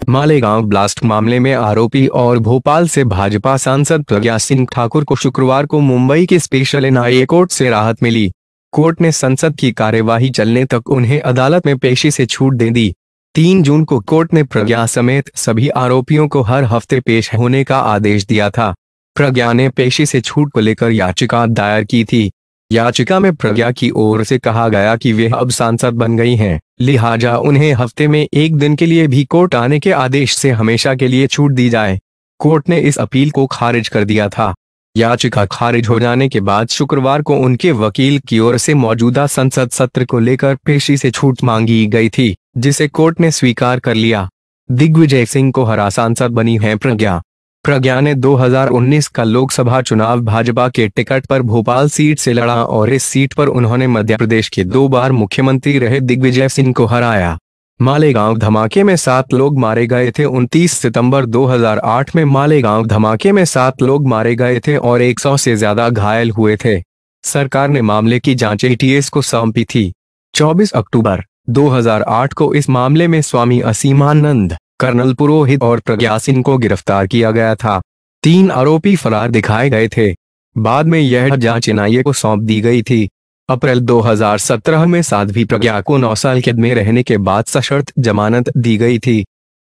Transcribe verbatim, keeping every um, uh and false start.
Malegaon blast मामले में आरोपी और भोपाल से भाजपा सांसद प्रज्ञा सिंह ठाकुर को शुक्रवार को मुंबई के स्पेशल एनआईए कोर्ट से राहत मिली। कोर्ट ने संसद की कार्यवाही चलने तक उन्हें अदालत में पेशी से छूट दे दी। तीन जून को कोर्ट ने प्रज्ञा समेत सभी आरोपियों को हर हफ्ते पेश होने का आदेश दिया था। प्रज्ञा ने पेशी से छूट को लेकर याचिका दायर की थी। याचिका में प्रज्ञा की ओर से कहा गया कि वे अब सांसद बन गई हैं, लिहाजा उन्हें हफ्ते में एक दिन के लिए भी कोर्ट आने के आदेश से हमेशा के लिए छूट दी जाए। कोर्ट ने इस अपील को खारिज कर दिया था। याचिका खारिज हो जाने के बाद शुक्रवार को उनके वकील की ओर से मौजूदा संसद सत्र को लेकर पेशी से छूट मांगी गई थी, जिसे कोर्ट ने स्वीकार कर लिया। दिग्विजय सिंह को हरा सांसद बनी हैं प्रज्ञा। प्रज्ञा ने दो हज़ार उन्नीस का लोकसभा चुनाव भाजपा के टिकट पर भोपाल सीट से लड़ा और इस सीट पर उन्होंने मध्य प्रदेश के दो बार मुख्यमंत्री रहे दिग्विजय सिंह को हराया। मालेगांव धमाके में सात लोग मारे गए थे। उनतीस सितंबर दो हज़ार आठ में मालेगांव धमाके में सात लोग मारे गए थे और सौ से ज्यादा घायल हुए थे। सरकार ने मामले की जांच एटीएस को सौंपी थी। चौबीस अक्टूबर दो हज़ार आठ को इस मामले में स्वामी असीमानंद, कर्नल पुरोहित और प्रज्ञा सिंह को गिरफ्तार किया गया था। तीन आरोपी फरार दिखाए गए थे। बाद में यह जांच एनआईए को सौंप दी गई थी। अप्रैल दो हज़ार सत्रह में साध्वी प्रज्ञा को नौ साल कैद में रहने के बाद सशर्त जमानत दी गई थी।